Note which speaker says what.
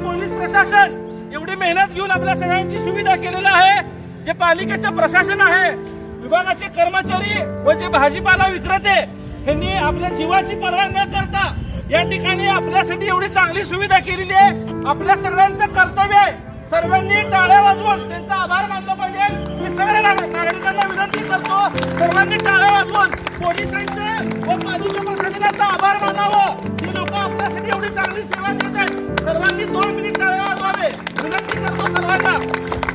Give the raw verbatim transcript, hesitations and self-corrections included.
Speaker 1: Police प्रशासन एवढी मेहनत घेऊन आपल्या सगळ्यांची सुविधा केलेली आहे, जे पालिकेचं प्रशासन आहे, विभागाचे कर्मचारी व जे भाजीपाला विक्रेते यांनी आपल्या जीवाची पर्वा न करता या ठिकाणी आपल्यासाठी एवढी चांगली सुविधा केलेली आहे। आपल्या सगळ्यांचं कर्तव्य आहे, सर्वांनी टाळ्या वाजवून त्यांचा आभार मानला पाहिजे। मी सगळ्या नागरिकांना विनंती करतो, सर्वांनी टाळ्या वाजवून पोलिसांचं व पालिका प्रशासनाचा आभार मानावं। ही लोक आपल्यासाठी एवढी चांगली सेवा देत आहेत, सर्वांनी दोन मिनिट टाळ्या वाजवावे विनंती करतो सर्वांना।